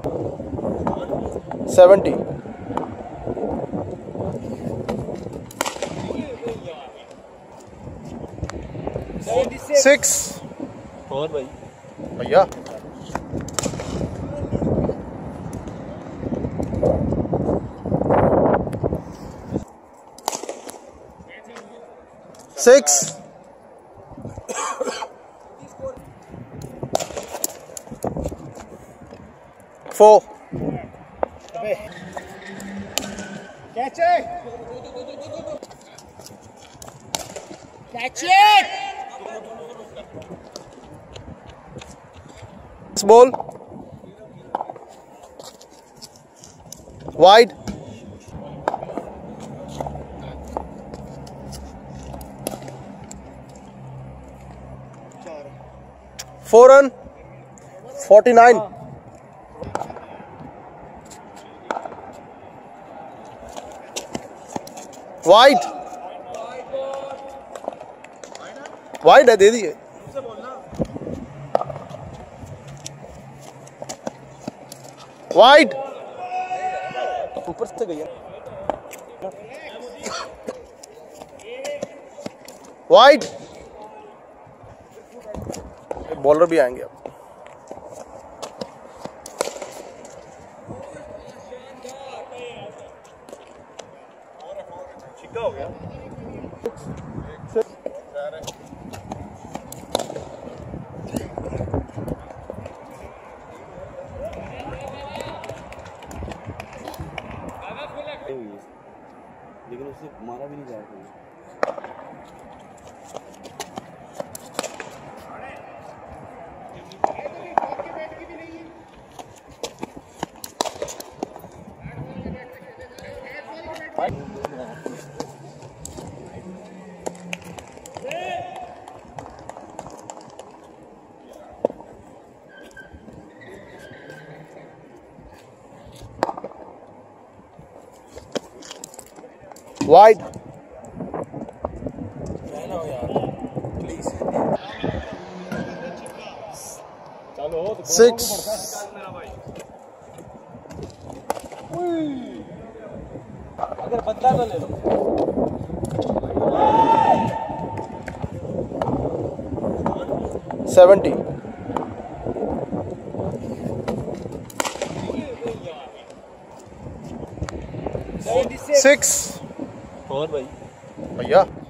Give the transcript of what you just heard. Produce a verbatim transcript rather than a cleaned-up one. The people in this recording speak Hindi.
सेवेंटी। सिक्स। और भाई भैया six. Four. Catch it! Catch it! Ball wide. Four run. Forty-nine. Wide. Wide है, दे दिए। वाइड ऊपर से गई वाइड। बॉलर भी आएंगे अब। हो गया। लेकिन उससे मारा भी नहीं जाएगा। वाइड। सिक्स। अगर बदला तो ले लो। सेवेंटी। सिक्स। और भाई भैया